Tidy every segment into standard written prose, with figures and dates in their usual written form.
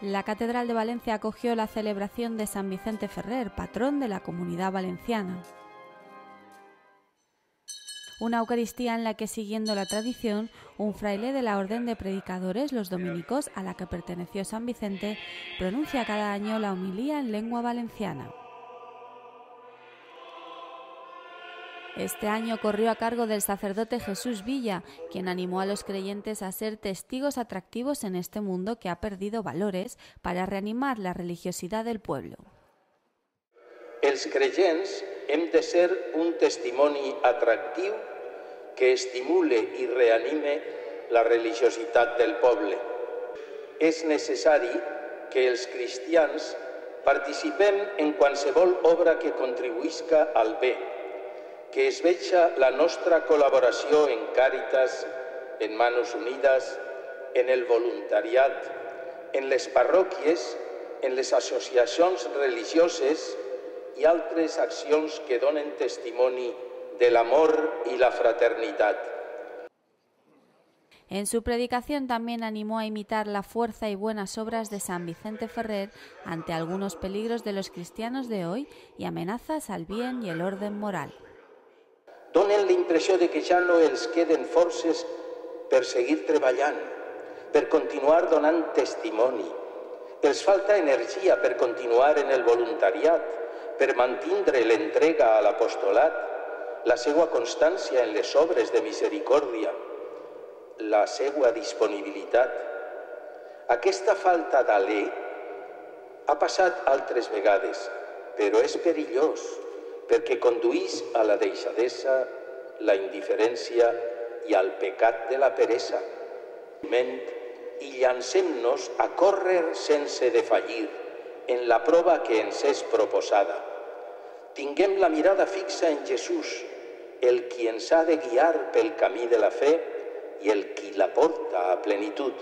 La Catedral de Valencia acogió la celebración de San Vicente Ferrer, patrón de la Comunidad Valenciana. Una Eucaristía en la que, siguiendo la tradición, un fraile de la Orden de Predicadores, los dominicos, a la que perteneció San Vicente, pronuncia cada año la homilía en lengua valenciana. Este año corrió a cargo del sacerdote Jesús Villa, quien animó a los creyentes a ser testigos atractivos en este mundo que ha perdido valores para reanimar la religiosidad del pueblo. Els creients hem de ser un testimoni atractiu que estimule i reanime la religiositat del poble. És necessari que els cristians participem en qualsevol obra que contribuïsca al bé, que es veja la nostra col·laboració en Càritas, en Manos Unides, en el voluntariat, en les parròquies, en les associacions religioses i altres accions que donen testimoni del amor y la fraternidad. En su predicación también animó a imitar la fuerza y buenas obras de San Vicente Ferrer ante algunos peligros de los cristianos de hoy y amenazas al bien y el orden moral. Donen la impressió de que ja no els queden forces per seguir treballant, per continuar donant testimoni. Els falta energia per continuar en el voluntariat, per mantindre l'entrega a l'apostolat, la seva constància en les obres de misericòrdia, la seva disponibilitat. Aquesta falta d'alè ha passat altres vegades, però és perillós perquè conduís a la deixadesa, la indiferència i al pecat de la peresa. I llancem-nos a córrer sense defallir en la prova que ens és proposada. Tinguem la mirada fixa en Jesús, el qui ens ha de guiar pel camí de la fe y el qui la porta a plenitud.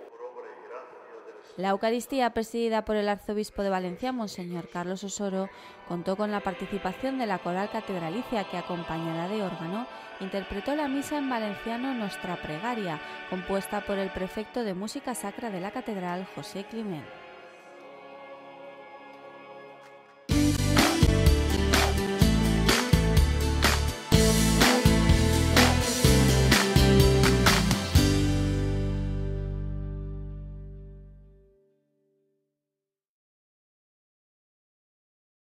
La Eucaristía, presidida por el arzobispo de Valencia, Monseñor Carlos Osoro, contó con la participación de la coral catedralicia que, acompañada de órgano, interpretó la misa en valenciano Nostra Pregaria, compuesta por el prefecto de Música Sacra de la Catedral, José Climent.